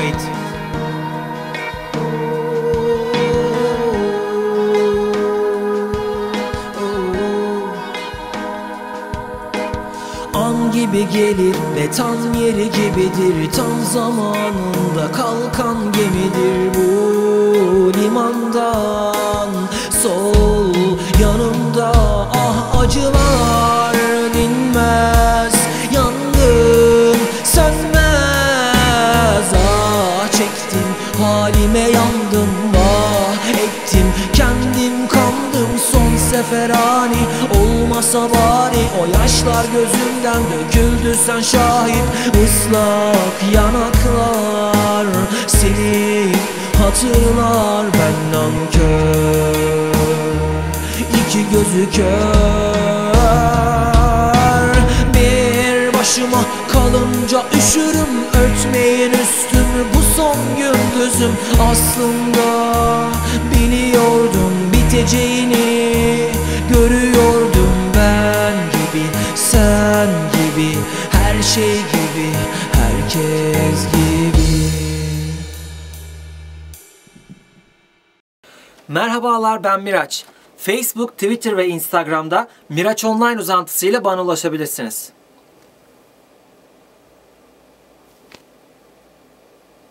şahit. An gibi gelir ve tam yeri gibidir, tam zamanında kalkan gemidir bu limandan. Sol yanımda ah acılar dinmez, yangın sönmez. Ah çektim halime, yandım vah ettim, kendim kandım son sefer ani. Olmasa bari o yaşlar gözümden döküldü, sen şahit. Islak yanaklar seni hatırlar, ben nankör, iki gözü kör. Bir başıma kalınca üşürüm, örtmeyin üstümü bu son gündüzüm. Aslında biliyordum biteceğini, görüyordum ben gibi, sen gibi, her şey gibi, herkes gibi. Merhabalar, ben Miraç. Facebook, Twitter ve Instagram'da Miraç Online uzantısıyla bana ulaşabilirsiniz.